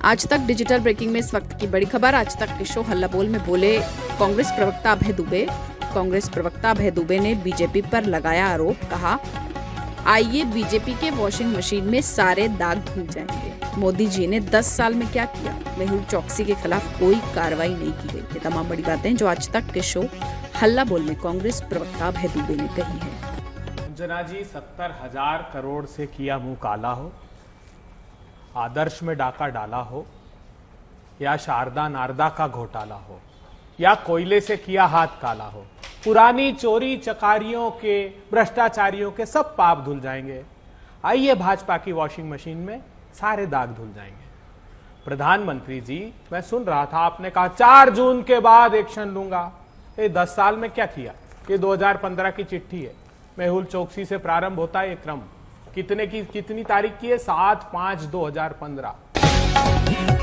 आज तक digital breaking में इस वक्त की बड़ी खबर। आज तक के शो हल्ला बोल में बोले कांग्रेस प्रवक्ता अभय दुबे। कांग्रेस प्रवक्ता अभय दुबे ने बीजेपी पर लगाया आरोप, कहा आइए बीजेपी के वॉशिंग मशीन में सारे दाग धुल जाएंगे। मोदी जी ने 10 साल में क्या किया? मेहुल चौकसी के खिलाफ कोई कार्रवाई नहीं की गई। ये तमाम बड़ी बातें जो आज तक के शो हल्ला बोल में कांग्रेस प्रवक्ता अभय दुबे ने कही है। जना जी 70,000 करोड़ से किया मुंह काला हो, आदर्श में डाका डाला हो, या शारदा नारदा का घोटाला हो, या कोयले से किया हाथ काला हो, पुरानी चोरी चकारियों के भ्रष्टाचारियों के सब पाप धुल जाएंगे। आइए भाजपा की वॉशिंग मशीन में सारे दाग धुल जाएंगे। प्रधानमंत्री जी, मैं सुन रहा था आपने कहा 4 जून के बाद एक्शन लूंगा। ये 10 साल में क्या किया? ये 2015 की चिट्ठी है। मेहुल चौकसी से प्रारंभ होता है ये क्रम। कितनी तारीख की है? 7/5/2015।